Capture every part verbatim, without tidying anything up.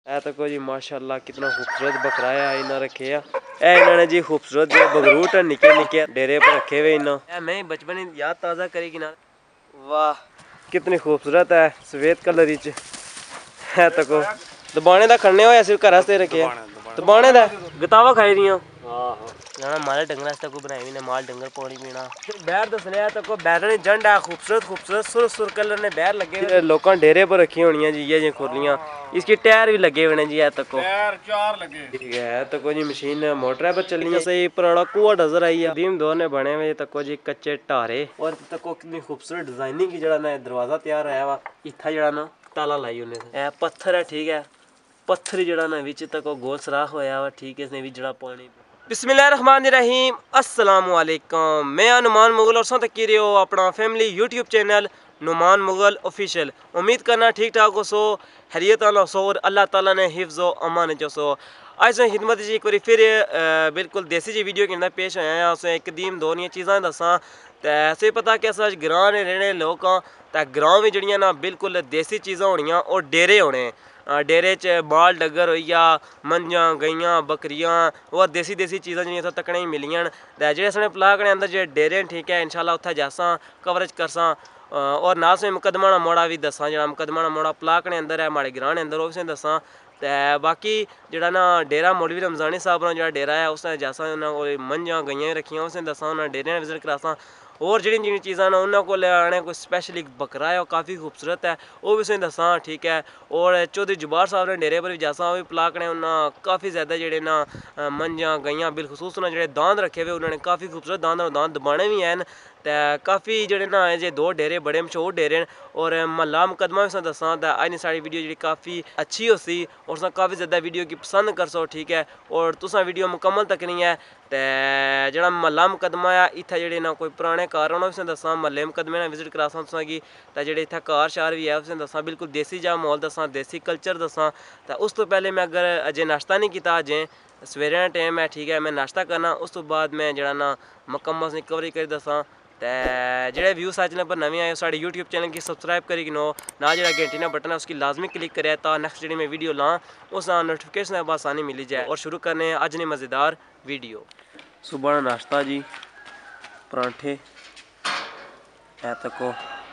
ए तको जी माशाल्लाह कितना खूबसूरत बकरा है इन्हें रखे है। ए इन्होंने जी खूबसूरत जो बगरूट है निके निके डेरे पर रखे हुए इन्हों। ए मैं बचपन याद ताज़ा करेगी ना। वाह कितनी खूबसूरत है सफेद कलर च है तको दबाने का खड़ने हो सिर्फ घर से रखे दबाने का गतावा खाई दियां ना माल डंगर आस्ते को बनाई ने माल डंगर पानी पीना बैर दसने तक बैर ने जंड है खूबसूरत खूबसूरत सुर सुर कलर ने बैर लगे लोगों डेरे पर रखी होनी जी ये जी खुरलियां इसके टायर भी लगे हुए जी है तको टायर चार लगे ठीक है तको जी मशीन मोटर पर चलनी सही पुराना कुआ नजर आई है दीम दो ने बने हुए तको जी कच्चे टारे और तको कितनी खूबसूरत डिजाइनिंग की जड़ा ना दरवाजा तैयार है वा इथा जड़ा ना ताला लाई उन्हें पत्थर है ठीक है पत्थर जड़ा ना विच तक गोल सराख होया वा ठीक है इसने भी जड़ा पानी बिस्मिल्लाहिर्रहमानिर्रहीम अस्सलाम वालेकुम मैं नुमान मुगल और साथ की रहे हो अपना family YouTube channel Numan Mughal official उम्मीद करना ठीक ठाक हो सो हैरियत हो सो और अल्लाह ताला ने हिफ्ज़ व अमान जो सो आज खिदमत जी एक बार फिर बिल्कुल देसी जी वीडियो के अंदर पेश आया उस एक दीम दो चीज़ा दसा तो ऐसे पता कि अस ग्रां ने रहने लोग हाँ तो ग्रां में जड़ियाँ ना बिल्कुल देसी चीज़ा होनियाँ और डेरे होने डेरे च माल डगर होइया मंझां गईयां बकरियां और देसी देसी चीज़ां जिहड़ियां इत्थै तकने गी मिलियां न ते जेह्ड़े साढ़े पलाक ने अंदर जेह्ड़े डेरे न ठीक है इंशाल्लाह उत्थै जासां कवरेज करसां और नाल से मुकदमा दा मोड़ा भी दस्सां जेह्ड़ा मुकदमा दा मोड़ा पलाक ने अंदर है माड़े ग्रां ने अंदर ओह् भी दस्सां ते बाकी जेह्ड़ा ना डेरा मौलवी रमजानी साहब दा जेह्ड़ा डेरा है उसने जासां मंझां गईयां रखियां उसने दस्सां उन्हें डेरे विजिट करासां और जी जी चीज़ा ना उन्होंने को आने कोई स्पैशल एक बकरा है काफ़ी खूबसूरत है वह भी तुसें दस्सां ठीक है और चौधरी जुबार साहब ने डेरे पर भी जासां भी पलाक ने उन्हें काफ़ी ज़्यादा जेह्ड़े ना मंझां गईयां बिलखसूस उन्हें जेह्ड़े दांद रखे हुए उन्होंने काफ़ी खूबसूरत दांद दांद दबाने भी हैं ते काफ़ी जेह्ड़े ना जे दो डेरे बड़े मशहूर डेरे न और महल्ला मुकदमा भी तुसें दस्सां ते अज्ज दी साढ़ी वीडियो जेह्ड़ी काफ़ी अच्छी होसी और तुसें काफ़ी ज़्यादा वीडियो की पसंद करसो ठीक है और तुसें वीडियो मुकम्मल तकनी है ते जेह्ड़ा महल्ला मुकदमा है इत्थै जेह्ड़े ना कोई पुराने घर उ'नें तुसें दस्सां महल्ले मुकदमे ने विजिट करासां तुसें गी ते जेह्ड़े इत्थै घर शार भी है तुसें दस्सां बिल्कुल देसी जा माहौल दस्सां देसी कल्चर दस्सां ते उस तो पैह्ले मैं अगर अजें नाश्ता नहीं कीता अजें सवेरे दा टाइम है ठीक है मैं नाश्ता करना उस तो बाद मैं जेह्ड़ा ना मुकम्मल तुसें कवरेज करी दस्सां ते जेह्ड़े व्यू साढ़े चैनल पर नमें आए साढ़े यूट्यूब चैनल गी सब्सक्राइब करी गिनो ना जेह्ड़ा घंटी ना बटन है उसकी लाजमी क्लिक करे तां नेक्स्ट जेह्ड़ी मैं वीडियो लां उस नोटिफिकेशन बसानी मिली जाए और शुरू करने अज्ज ने मज़ेदार वीडियो सुबह का नाश्ता जी परांठे है तको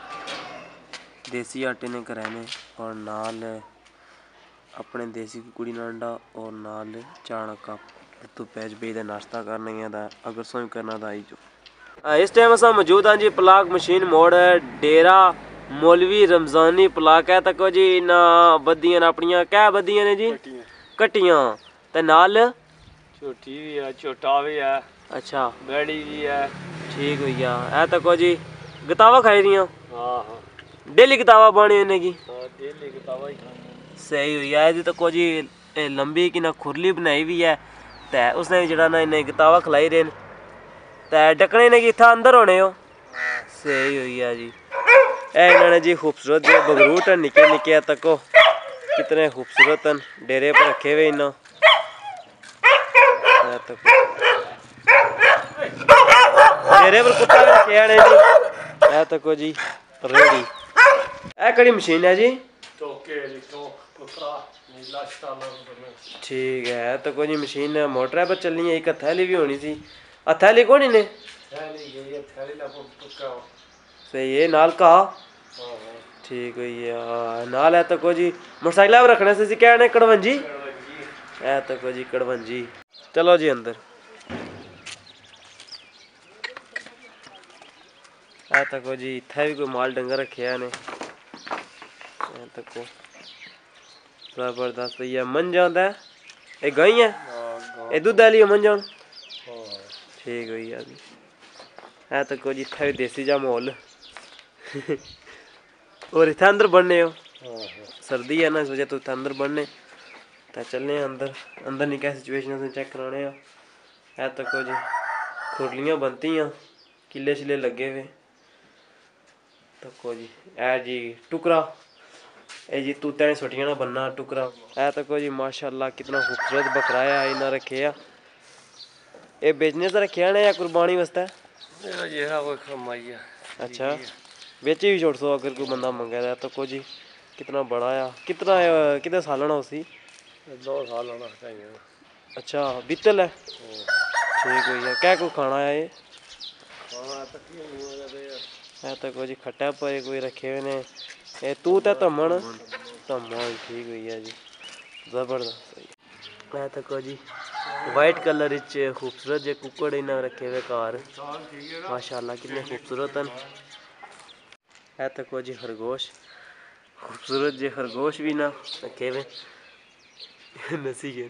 देसी आटे ने कराने और नाल अपने देसी कुड़ी नांडा और नाल चाणा कप तो पैज बेच नाश्ता करना है अगर सोई करना तो आई जो इस टाइम अस मौजूद हाँ जी पलाक मशीन मोड़ डेरा मौलवी रमजानी पलाक है तको जी ना बदियां अपनियां क्या बदियां ने जी कट्टियां ते नाल छोटी भी है छोटा भी है अच्छा बड़ी भी है ठीक हो गया है तको जी गतावा खाई दियां हाँ हाँ डेली गतावा पानी इन्हें की डेली गतावा ही खानी सही हुई है तको जी लंबी की ना खुरली बनाई भी है ते उसने जड़ा ना इन्हें गतावा खिलाई रहे ते डकने ने कि इत्था अंदर होने हो सही हुई है जी ए इन्होंने जी खूबसूरत जो बगरूट है निके निके तको कितने खूबसूरत हैं डेरे पर रखे हुए इन्हों डेरे पर कुत्ता भी रखे ने जी है तको जी रेडी ए कड़ी मशीन है जी ठीक है तको जी मशीन मोटर पर चलनी है एक हथैली भी होनी सी हथैली कौन इन्हें सही है नाल का ठीक है नाल है तको जी मोटरसाइकिल पर रखने से क्या ने कड़वंजी है तको जी कड़वंजी चलो जी अंदर है तको जी इत्थे भी कोई माल डंगर रखे ने तको जबरदस्त ये मंझा दा ए गई है ए दूध आली मंझा ठीक हुई है है तको जी इत्थे भी देसी जा माहौल और इत्थे अंदर बढ़ने हो सर्दी है ना इस वजह तो इत्थे अंदर बढ़ने तो चलने अंदर अंदर नहीं क्या सिचुएशन चेक कराने है तको जी खुरलियाँ बनती हैं किले शिले लगे हुए तको जी ए जी टुकरा ए जी तूते ने छोटियां ना बनना टुकरा है तको जी माशाल्लाह कितना खूबसूरत बकरा है इन्हें रखे है ये बेचने से रखे ने या कुर्बानी वास्ते अच्छा बेची भी छोड़ सो अगर कोई बंदा मंगे तो तको जी कितना बड़ा है कितना कितने साल ना उसी दो साल होना चाहिए। अच्छा बीतल है ठीक हुई है। क्या को खाना है ये खाना तक ही नहीं हो जाते यार। है तो कोई जी खट्टा पर कोई रखे हुए ने ये तू तो धमन धमन ठीक हुई है जी जबरदस्त सही है तो कोई जी वाइट कलर इच खूबसूरत जे कुकड़ इन्हें रखे हुए कार माशाल्लाह कितने खूबसूरत हैं। है तो कोई जी खरगोश खूबसूरत जे खरगोश भी ना रखे हुए नसी के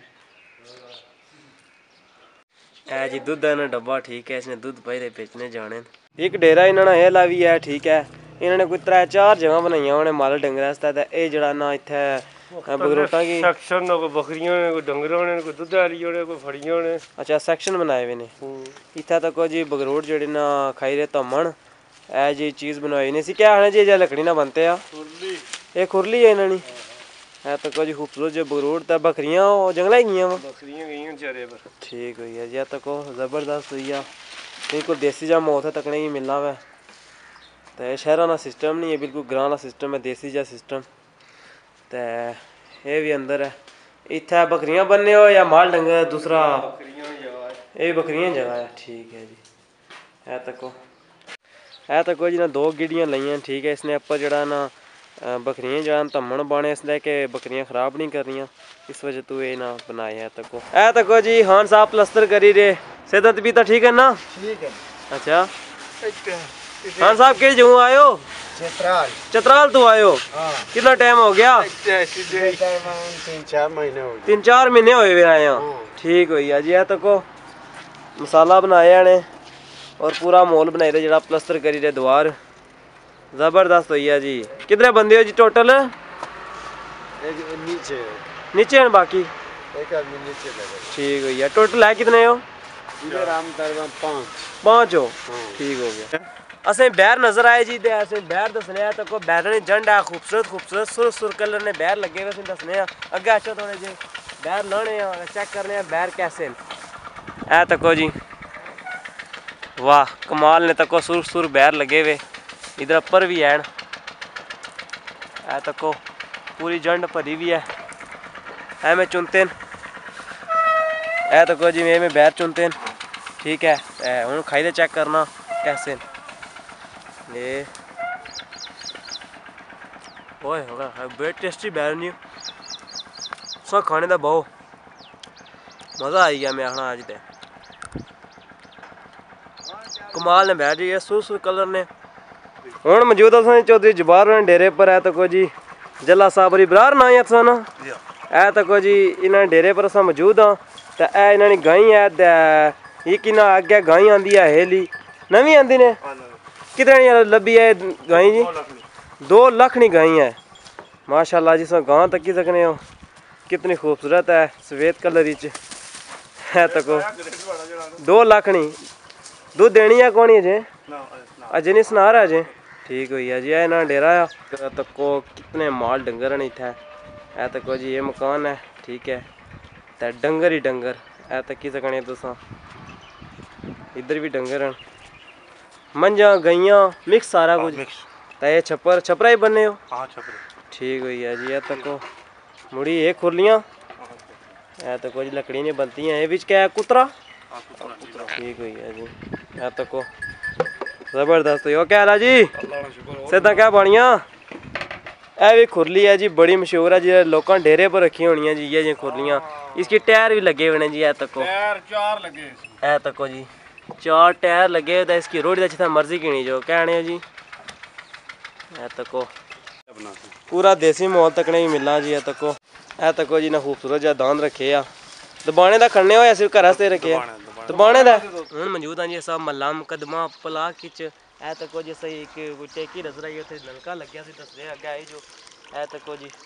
है जी दुध है ना डब्बा ठीक है इसने दुध पाई बेचने जाने एक डेरा इन्होंने ये ला भी है ठीक है इन्होंने कोई त्रै चार जगह बनाई उन्हें माल डंगर आस्तै ते एह् जेह्ड़ा ना इत्थै बगरोटा की सेक्शन कोई बकरियां ने कोई डंगर ने कोई दुद्ध आह्ली ने कोई फड़ियां ने अच्छा सेक्शन बनाए हुए ने इत्थै तक जी बगरोट जेह्ड़े ना खाई दे धमन ऐ जी चीज़ बनवाई ने इसी क्या आखने जी जे लकड़ी ना बनते आ ये खुरली है इन्होंने है तो कोई खूबसूरत जो बगरोट ते बकरियां जंगल गेइयां वा बकरियां गईयां चरे पर ठीक हुई है जी तको जबरदस्त हुई है बिल्कुल देसी जा मौत है तकने की मिलना वै तो शहर का सिस्टम नहीं है बिल्कुल ग्रां का सिस्टम है देसी जा सिस्टम तो ये भी अंदर है इत्थै बकरियां बनने हो या माल डंगर दूसरा ये बकरियां जगह है ठीक है जी है तको है तको जी ना दो गिड़ियां लाइयां ठीक है इसने अपर जड़ा ना बकरियां जड़ा धमन बाने इसलिए कि बकरियां खराब नहीं कर रही इस वजह तू ये ना बनाए है तको है तको जी खान साहब प्लस्तर करी रे सेहत भी तो ठीक है ना ठीक है। अच्छा खान साहब के जगह आयो चतराल चतराल तो आयो कितना टाइम हो गया तीन चार महीने हो गए तीन चार महीने होए हुए आए हैं ठीक हुई है जी है तको मसाला बनाया ने और पूरा माहौल बनाई दे जरा प्लस्तर करी दे द्वार जबरदस्त हुई है जी कितने बंदे हो जी टोटल एक नीचे नीचे हैं बाकी एक आदमी नीचे लगा ठीक हुई है टोटल है कितने हो इधर आम दरबार पाँच पाँच हो ठीक हो गया असें बैर नजर आए जी असें बैर दसने तक को बैर ने जंड है खूबसूरत खूबसूरत सुर सुर कलर ने बैर लगे हुए असें दसने अग्गे अच्छा थोड़े जे बैर लाने चेक करने बैर कैसे न ऐ तको जी वाह कमाल ने तको सुर सुर बैर लगे हुए इधर अपर भी है ऐ तको पूरी जंड भरी भी है ऐ में चुनते न ऐ तको जी में बैर चुनते न ठीक है हूँ खाई दे चेक करना कैसे ये ओए होगा बड़े टेस्टी बैर नहीं सब खाने का बहुत मज़ा आई गया मैं आखना अज ते कमाल ने बैठ जी सुर सुर कलर ने हूँ मौजूद असें चौधरी जबार होने डेरे पर है तको जी जला साबरी बरार ना है ना ऐ तको जी इन्हें डेरे पर अस मौजूद हाँ तो ऐ इन्होंने गाई है ये कि ना अग्गे गाई आंदी है हेली नवी आंदी ने कितने लब्भी है गाई जी दो लखनी गाई है माशाल्लाह जी गां तक ही सकने हो कितनी खूबसूरत है सफेद कलर है तको दो लखनी दूध देनी है कौन अजे अजे नहीं सना रहा अजे ठीक हुई है जी है ना डेरा है तको कितने माल डंगर ने इत्थै है तको जी ये मकान है ठीक है तो डंगर ही डंगर है तकी सकने तुस इधर भी डंगर हैं मंझा गईयां मिक्स सारा कुछ तो ये छप्पर छपरा ही बने हो ठीक हुई है जी है तको मुड़ी ये खुरलियाँ है तो कुछ लकड़ी नहीं बनती हैं ये बिच क्या है कुतरा ठीक हुई है जी है तको जबरदस्त हो क्या हाल जी सेहत क्या बनिया ए भी खुरली है जी बड़ी मशहूर है जी लोगों डेरे पर रखी होनी है जी ये जी खुरलियाँ इसके टायर भी लगे हुए हैं जी है तको टायर चार लगे है तको जी चार टायर लगे हुए इसकी रोड जितना मर्जी कीनी जो कहने जी है तको पूरा देसी माहौल तकने ही मिलना जी है तको है तको जी ना खूबसूरत जहा दांद रखे आ दबाने का खड़ने हो या सिर्फ घर आस्ते रखे दबाने का हूँ मौजूद हाँ जी सब मल्लाम कदमा पलाक है तको जी सही एक टेकी नजर आई उत्थे नलका लग्या सी दसदे अग्गे आई जो है तको जी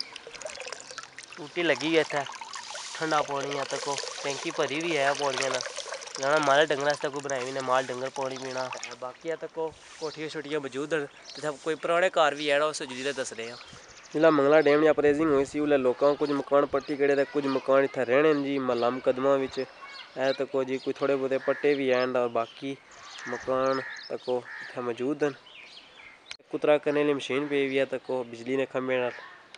टूटी लगी है इत्थै ठंडा पानी है तको टैंकी भरी भी है पौड़ियां ना जाना माल डंगर आस्तै कोई बनाई भी माल डंगर पानी पीना बाकी है तको कोठियां छोटियां मौजूद न जित्थै कोई पुराने घर भी है उस जी दसदे हैं जिला मंगला डैम दी अपरेजिंग हुई सी उसलै लोकां कुछ मकान पट्टी कड़े ते कुछ मकान इत्थै रहने जी मल्ला मुकदमा बिच है तको जी कोई थोड़े बहुते पट्टे भी हैन और बाकी मकान तको इत्थै मौजूद न कुतरा करने वाली मशीन पेई भी है तको बिजली ने खंभे नाल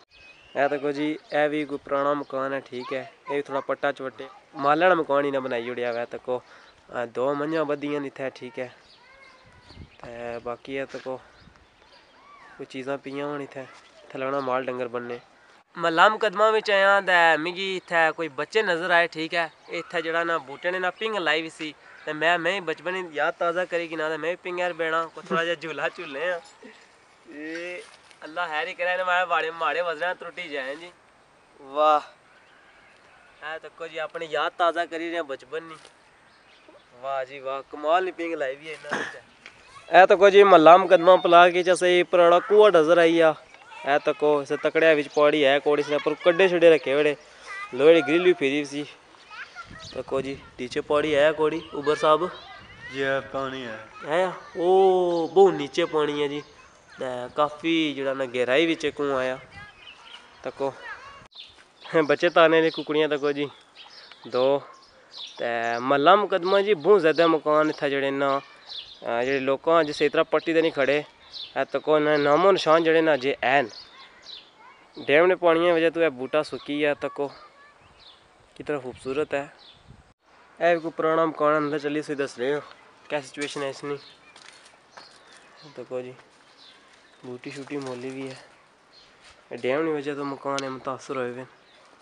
ए तको जी ए भी कोई पुराना मकान है ठीक है। ये भी थोड़ा पट्टा चवट्टे मालना मकान ही ना बनाई उड़िया वै तको दो मंझा बदियां इत्थै ठीक है। ते बाकी है तको कोई चीज़ां पियां होन इत्थै इत्थै लगना माल डंगर बनने। महला मुकदमा बिच आया ते मिगी इत्थै कोई बच्चे नज़र आए ठीक है। इत्थै जेह्ड़ा ना बूटे ने ना पिंग लाई भी सी ते मैं मैं बचपन दी याद ताज़ा करी कि ना ते मैं पिंगर बैठा थोड़ा जेहा झूला झूले आं। अल्लाह हैर ही करे माड़े माड़े माड़े वजन त्रुटी जाए जी। वाह है तको जी अपनी याद ताज़ा करी रहे बचपन नी। वाह जी वाह कमाल नी पिंग लाई भी है इन्ना ए तको जी महला मुकदमा पला के असें पुराना कुआ नजर आई आ। है तको इस तकड़िया बिच पौड़ी है कोड़ी से पर कड्डे छड़े रखे बड़े लोहे की ग्रिल भी फिरी सी। तको जी नीचे पौड़ी है कोड़ी उबर साहब जी पानी है है ओ बहुत नीचे पानी है जी। काफ़ी जड़ा ना गहराई बिच कुआं आया तको बच्चे ताने दी कुकड़ियाँ तको जी दो ते महला मुकदमा जी बहुत ज़्यादा मकान इत्थै जड़े ना जेह्ड़े लोग जिस इतरा पट्टी ते नहीं खड़े है तको नामो निशान जड़े ना जे हैन डैम ने पानी की वजह तो यह बूटा सुक्की गया तको कितना खूबसूरत है। यह भी कोई पुराना मकान अंदर चली सी दस रहे हो क्या सिचुएशन है इसनी। तको जी बूटी शूटी मोली भी है डैम की वजह तो मकान है मुतासर होए हुए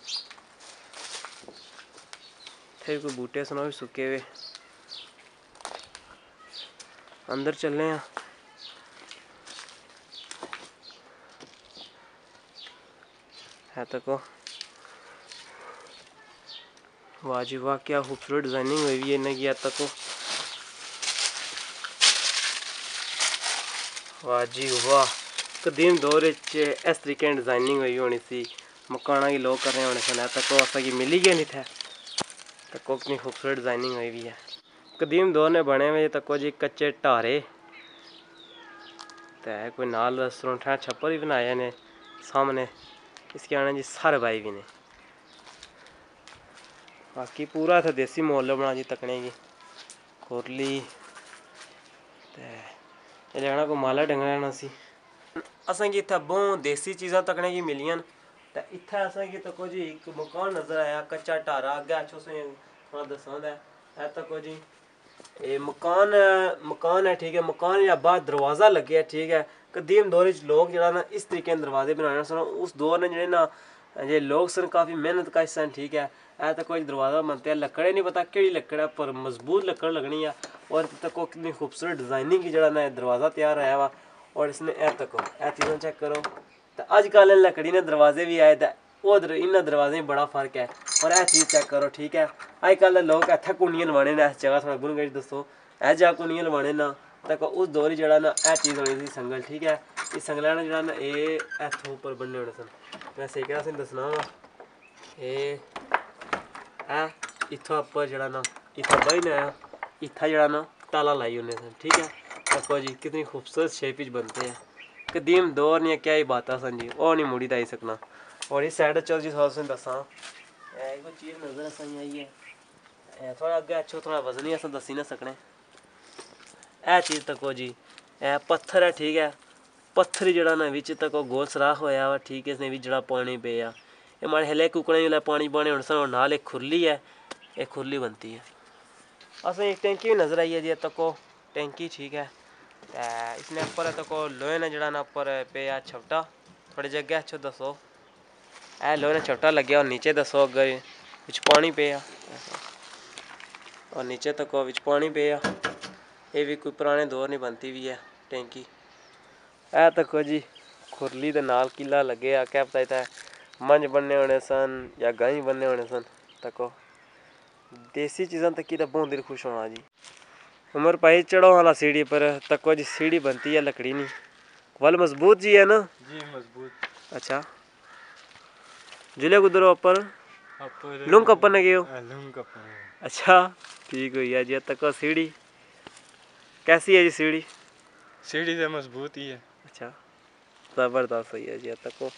थे कोई बूटे सुनो भी सुके हुए। अंदर चलने हैं है तको वाह जी वाह क्या खूबसूरत डिजाइनिंग हुई है इन्हें किया तको वाह जी वाह कदीम दौर इस तरीके डिजाइनिंग हुई होनी सी मकाना की लोग कर रहे होने सन तको असा की मिली गया नहीं थे तको कितनी खूबसूरत डिजाइनिंग हुई भी है। कदीम दौर ने बने हुए तको जी कच्चे ढारे ते कोई नाल सरुंठा छप्पर भी बनाए ने सामने इसके आने जी सर बाई भी ने। बाकी पूरा इत्थै देसी माहौल बना जी तकने की खुरली ते ये लेना कोई माला डंगरा ना सी असेंगी इत्थै बहुत देसी चीज़ां तकने की मिलियां ते इत्थै असेंगी तको जी एक मकान नज़र आया कच्चा ढारा अग्गै अच्छो थोड़ा दस्सां ते है तको जी ये मकान मकान है ठीक है। मकान या बाहर दरवाज़ा लगे है ठीक है। कदीम दौर च लोग जरा ना इस तरीके दरवाजे बनाने सन उस दौर ने जेह्ड़े ना जे लोग सन काफ़ी मेहनत का सन ठीक है। ऐ तको दरवाज़ा बनते हैं लकड़े नहीं पता केड़ी लकड़ है पर मजबूत लकड़ लगनी है और तको कितनी खूबसूरत डिज़ाइनिंग की जरा ना दरवाज़ा तैयार आया हुआ और इसने ऐ तको ऐ चीज़ां चेक करो तो अजकल लकड़ी ने दरवाजे भी आए ते उधर इन्होंने दरवाजे में बड़ा फर्क है और यह चीज़ चेक करो ठीक है। अजकल लोग इत्थै कुंडियां लवाने ने इस जगह थोड़ा गुण गज दसो ऐ जगह कुंडियां लवाने ना तक उस दौर जड़ा ना यह चीज़ होनी थी संगल ठीक है। इस संगला ने जड़ा ना ये इत्थों उपर बनने होने सन मैं सही करा तुसें दसना वा एह् ऐ इत्थों उपर जड़ा ना इत्थै बही ने इत्थै जड़ा ना ताला लाई ओड़ने सन ठीक है। देखो जी कितनी खूबसूरत शेप बनते हैं कदीम दौर नहीं क्या ही बात सन जी और नहीं मुड़ी आई सकना। और इस साइड चल जी तुसें दस्सां कोई चीज़ नज़र असें आई है थोड़ा अग्गें अच्छो थोड़ा वजन ही अस दस्सी ना सकने। ए चीज़ तको जी ए पत्थर है ठीक है। पत्थर जड़ा ना बिच तको गोल सराख होया वा ठीक है। इसने भी जड़ा पानी पेया ये माड़े हले कुकड़े जिसलै पानी पाने होने सन नाल एक खुरली है एक खुरली बनती है। असें एक टैंकी भी नज़र आई है जी तको टैंकी ठीक है। इसने उपर तको लोहे ने जड़ा ना उपर पेया छपटा थोड़ी जगह अच्छो दसो ए लोहे ने छपटा लग्या और नीचे दसो अगर बिच पानी पेया और नीचे तको बिच पानी पेया ये भी कोई पुराने दौर नहीं बनती भी है टैंकी। ए तको जी खुरली दे नाल किला लगे आ क्या पता इत्थै मंझ बनने होने सन या गाईं बनने होने सन तको देसी चीज़ां तकी तो बहुत दिल खुश होना जी। उमर भाई चढ़ो वाला सीढ़ी पर तको जी सीढ़ी बनती है लकड़ी नहीं वल मजबूत जी है ना जी मजबूत। अच्छा जुले कुदर ऊपर लुंग कप्पन ने गयो अच्छा ठीक हुई है जी। तको सीढ़ी कैसी है जी सीढ़ी सीढ़ी तो मजबूत ही है। अच्छा ज़बरदस्त हुई है जी। तको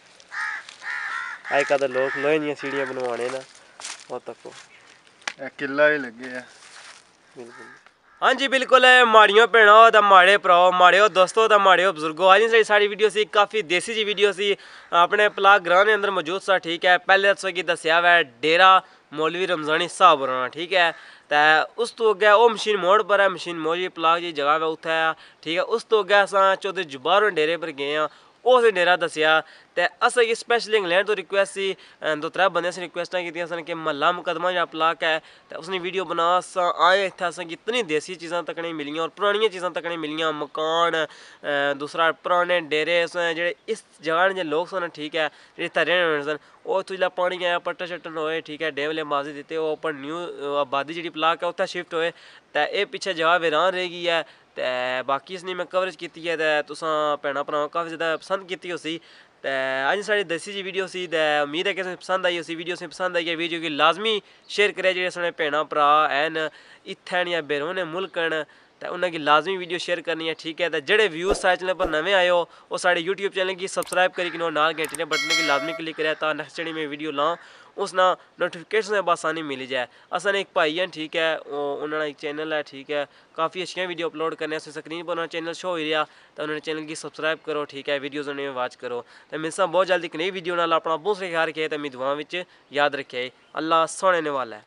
अजकल तो लोग लोहे दियां सीढ़ियां बनवाने ना और तको किला भी लगे है बिल्कुल हाँ जी बिल्कुल है माड़ियों भैनों तो माड़े भराओ माड़ियो दोस्तों तो माड़ियो बजुर्गो आज जी साड़ी वीडियो सी काफ़ी देसी जी वीडियो सी अपने पलाक ग्रां के अंदर मौजूद सा ठीक है। पहले तो की दसिया वै डेरा मौलवी रमजानी साहब होना ठीक है। तो उस तो अगे वो मशीन मोड़ पर है मशीन मोड़ पलाक जी जगह वै उत्थे ठीक है। उस तो अगे अस चौधरी जुबार डेरे पर गए हाँ उस डेरा दसिया तो असें स्पैशली इंग्लैंड तो रिक्वेस्ट सी दो त्रै बंदे असें रिक्वेस्टां कीतियां सन कि महला मुकदमा जा पलाक है तो उसने वीडियो बना अस आए इत्थै असें इतनी देसी चीज़ां तकने मिलियां और पुरानियां चीज़ां तकने मिलियां मकान दूसरा पुराने डेरे जेह्ड़े इस जगह जे लोग सन ठीक है जेह्ड़े इत्थै रैह्ने सन ओह् इत्थूं जिसलै पानी आया पट्टन शट्टन होए ठीक है डेमले माजी दित्ते ओह् उप्पर न्यू आबादी जेह्ड़ी पलाक है उत्थै शिफ्ट होए ते एह् पिच्छे जगह वीरान रेह गई है। ते बाकी इसने मैं कवरेज की है ते तुसां भैनां भरावां काफ़ी ज़्यादा पसंद की उसी ते अज साढ़ी देसी जी वीडियो सी ते उम्मीद है कि तुसें पसंद आई उसी वीडियो से पसंद आई है वीडियो की लाजमी शेयर करें जेह्ड़े साढ़े भैनां भरा हैन इत्थै या बैरोने मुल्क न ते उन्हें लाजमी वीडियो शेयर करनी है ठीक है। तो जेह्ड़े व्यूज़ साढ़े चैनल पर नमें आए हो वो साढ़े यूट्यूब चैनल की सब्सक्राइब करी कि नाल घंटे ने बटन की लाजमी क्लिक करें तां नेक्स्ट जेह्ड़ी मैं वीडियो लां उसना नोटिफिकेशन बसानी मिली जाए। असन एक भाई हैं ठीक है उन्होंने एक चैनल है ठीक है काफ़ी अच्छियां वीडियो अपलोड करने स्क्रीन पर उन्होंने चैनल शो हो रहा तो उन्होंने चैनल की सब्सक्राइब करो ठीक है वीडियोज़ उन्हें वॉच करो। तो मिलसा बहुत जल्दी एक नई वीडियो नाल अपना बहुत सारे ख्याल रखे तो मैं दुआं विच याद रखे अल्लाह सोने वाला है।